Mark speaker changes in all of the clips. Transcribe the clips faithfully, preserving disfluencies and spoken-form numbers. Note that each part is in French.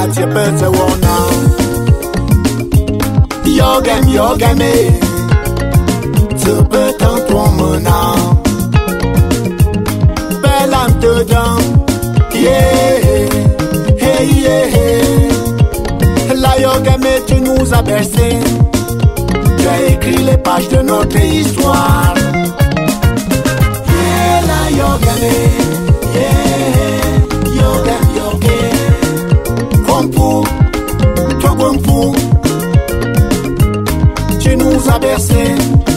Speaker 1: tie pete wona Yogem yogame te petan ton mena Belam dedans Yeah Hey yeah La yogame tu nous as bercé Tu as écrit les pages de notre histoire Yeah la yogame Yeah Yogem yogame Gwampu Toi Gwampu Tu nous as bercé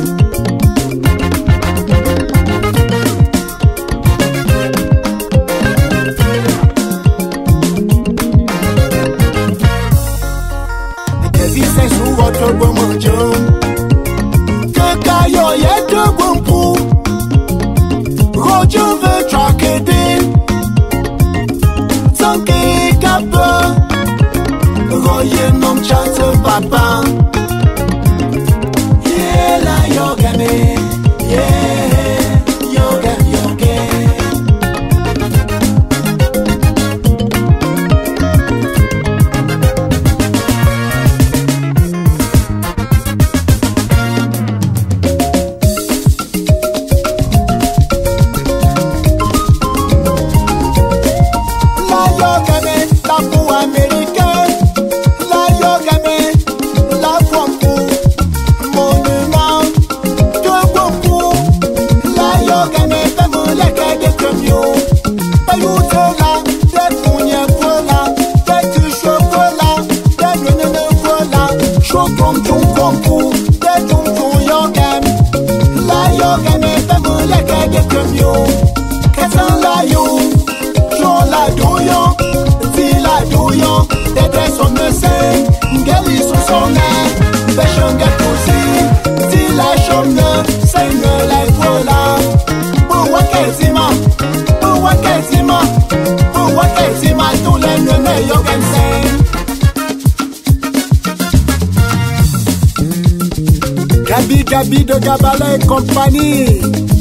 Speaker 1: Des isens sous votre bon manchon Que caillou y'a de bon pou Rojo veut traquer Sans qu'il capte Roye nom chante papa Yeah, la yogame, yeah, yoga, yoga. La yogame, la pou américaine. La yogame, la Gwampu. Chocom chum Gwampu, de chum chum yogem. La yogem est un moulin de camion. Qu'est-ce la yo? J'en la douillon, si la douillon, des personnes me saignent, guéris sous son nez, pêchons des cousines, si la chambre saigne les voilà. Pour what qu'est-ce pour what qu'est-ce pour what qu'est-ce tous les nœuds yogem saignent. Gabi Gabi de Gabala et compagnie.